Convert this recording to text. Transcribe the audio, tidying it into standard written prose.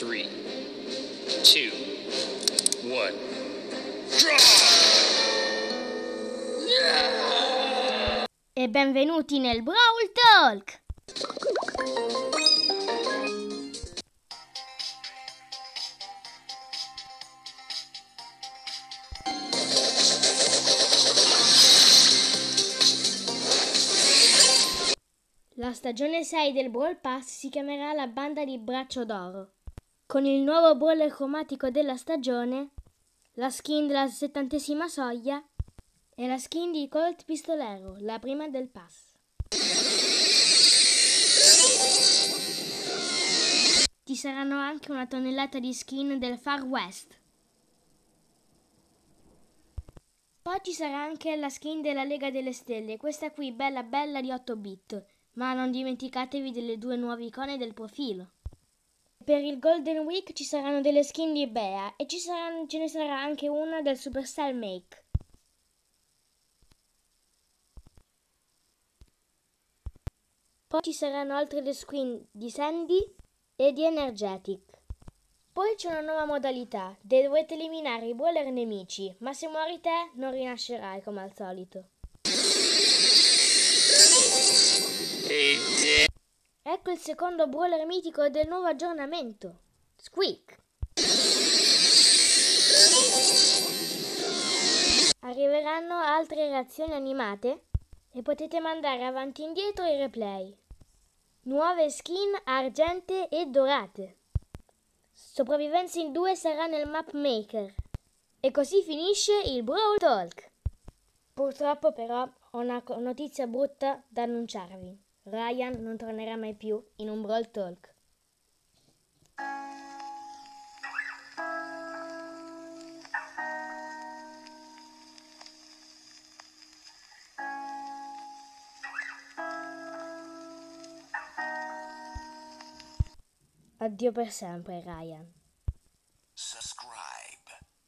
3, 2, 1. E benvenuti nel Brawl Talk! La stagione 6 del Brawl Pass si chiamerà la Banda di Braccio d'Oro. Con il nuovo brawler cromatico della stagione, la skin della 70ª soglia e la skin di Colt Pistolero, la prima del pass. Ci saranno anche una tonnellata di skin del Far West. Poi ci sarà anche la skin della Lega delle Stelle, questa qui bella bella di 8 bit, ma non dimenticatevi delle due nuove icone del profilo. Per il Golden Week ci saranno delle skin di Bea e ce ne sarà anche una del Supercell Make. Poi ci saranno altre le skin di Sandy e di Energetic. Poi c'è una nuova modalità, dovete eliminare i brawler nemici, ma se muori te non rinascerai come al solito. Ecco il secondo brawler mitico del nuovo aggiornamento, Squeak. Arriveranno altre reazioni animate e potete mandare avanti e indietro i replay. Nuove skin argente e dorate. Sopravvivenza in 2 sarà nel Map Maker. E così finisce il Brawl Talk. Purtroppo però ho una notizia brutta da annunciarvi. Ryan non tornerà mai più in un Brawl Talk. Addio per sempre, Ryan. Subscribe.